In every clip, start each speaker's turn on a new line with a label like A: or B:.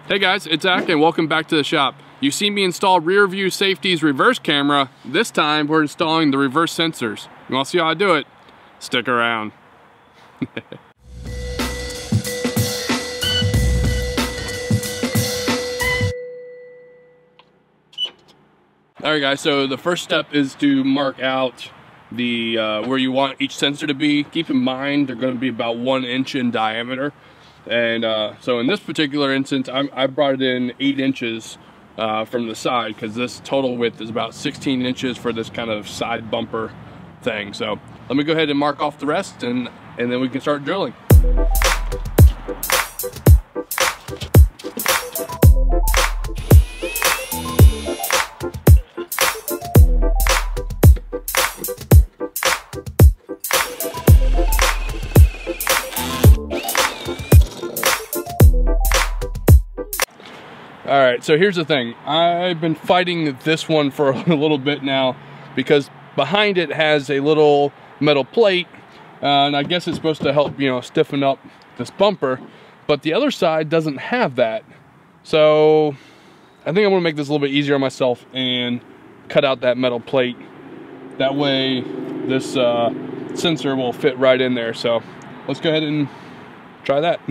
A: Hey guys, it's Zach and welcome back to the shop. You see me install Rearview Safety's reverse camera. This time we're installing the reverse sensors. You want to see how I do it? Stick around. Alright guys, so the first step is to mark out the where you want each sensor to be. Keep in mind they're going to be about 1 inch in diameter. And so in this particular instance, I brought it in 8 inches from the side, because this total width is about 16 inches for this kind of side bumper thing. So let me go ahead and mark off the rest, and then we can start drilling. Alright, so here's the thing. I've been fighting this one for a little bit now, because behind it has a little metal plate, and I guess it's supposed to help, stiffen up this bumper, but the other side doesn't have that. So I think I'm gonna make this a little bit easier on myself and cut out that metal plate. That way this sensor will fit right in there. So let's go ahead and try that.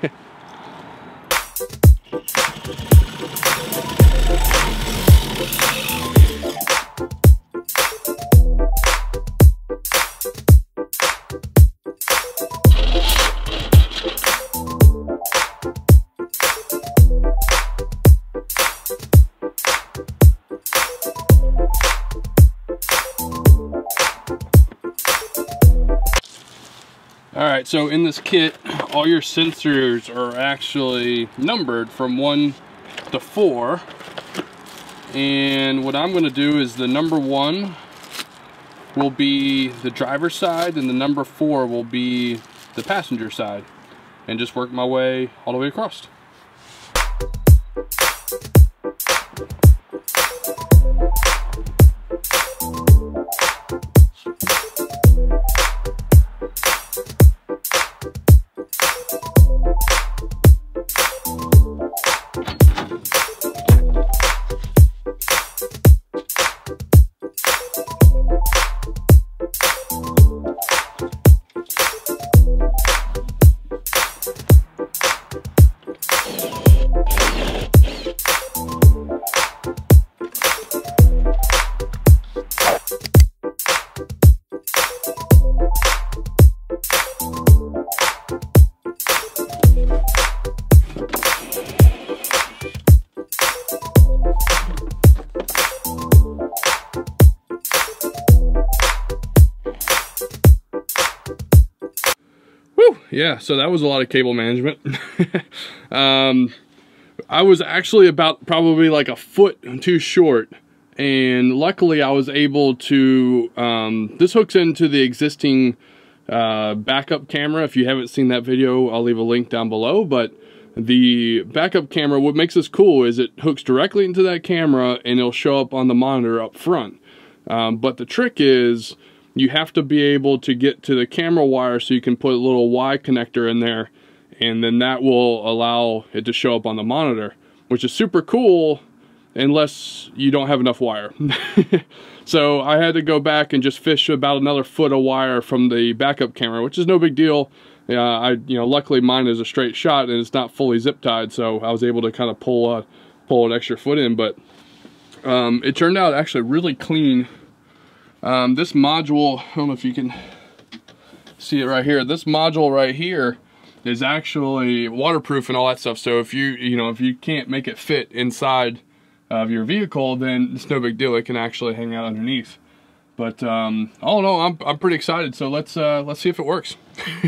A: Alright, so in this kit, all your sensors are actually numbered from 1 to 4. And what I'm going to do is the number 1 will be the driver's side, and the number 4 will be the passenger side. And just work my way all the way across. Yeah, so that was a lot of cable management. I was actually about probably like a foot too short, and luckily I was able to, this hooks into the existing backup camera. If you haven't seen that video, I'll leave a link down below, but the backup camera, what makes this cool is it hooks directly into that camera and it'll show up on the monitor up front. But the trick is, you have to be able to get to the camera wire so you can put a little Y connector in there, and then that will allow it to show up on the monitor, which is super cool unless you don't have enough wire. So I had to go back and just fish about another foot of wire from the backup camera, which is no big deal. Luckily mine is a straight shot and it's not fully zip tied, so I was able to kind of pull an extra foot in, but it turned out actually really clean. This module, I don't know if you can see it right here. This module right here is actually waterproof and all that stuff. So if you can't make it fit inside of your vehicle, then it's no big deal. It can actually hang out underneath. But all in all, I'm pretty excited. So let's see if it works.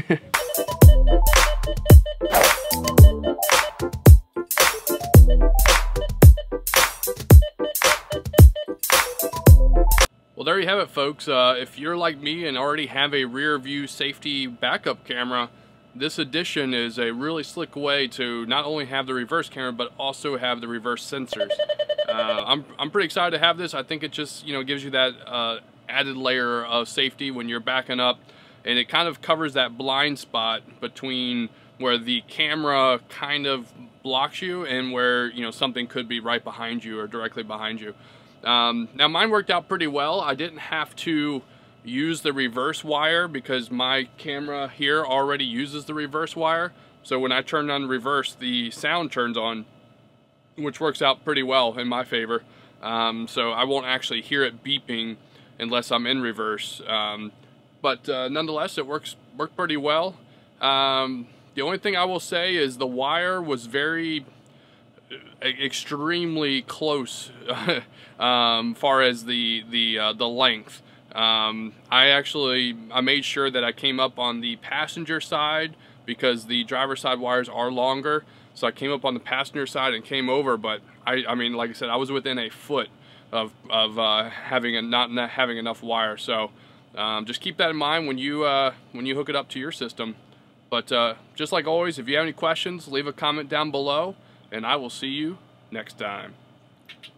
A: Well, there you have it, folks. If you're like me and already have a Rearview Safety backup camera, this addition is a really slick way to not only have the reverse camera, but also have the reverse sensors. I'm pretty excited to have this. I think it just gives you that added layer of safety when you're backing up, and it kind of covers that blind spot between where the camera kind of blocks you and where, you know, something could be right behind you or directly behind you. Now mine worked out pretty well. I didn't have to use the reverse wire because my camera here already uses the reverse wire. So when I turn on reverse, the sound turns on, which works out pretty well in my favor. So I won't actually hear it beeping unless I'm in reverse. But nonetheless, it worked pretty well. The only thing I will say is the wire was extremely close far as the length. I made sure that I came up on the passenger side because the driver's side wires are longer. So I came up on the passenger side and came over, but I mean, like I said, I was within a foot of not having enough wire. So just keep that in mind when you hook it up to your system. But just like always, if you have any questions, leave a comment down below, and I will see you next time.